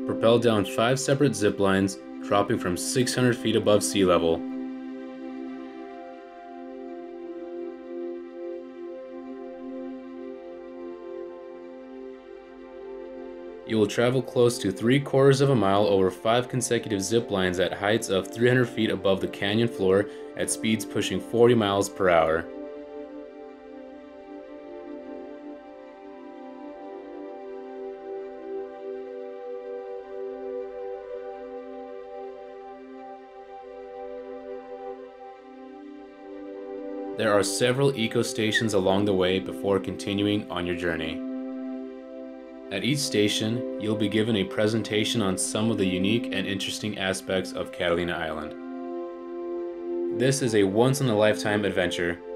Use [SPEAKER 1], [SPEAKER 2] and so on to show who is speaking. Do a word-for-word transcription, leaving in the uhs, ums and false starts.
[SPEAKER 1] propel down five separate zip lines, dropping from six hundred feet above sea level. You will travel close to three quarters of a mile over five consecutive zip lines at heights of three hundred feet above the canyon floor at speeds pushing forty miles per hour. There are several eco stations along the way before continuing on your journey. At each station, you'll be given a presentation on some of the unique and interesting aspects of Catalina Island. This is a once-in-a-lifetime adventure,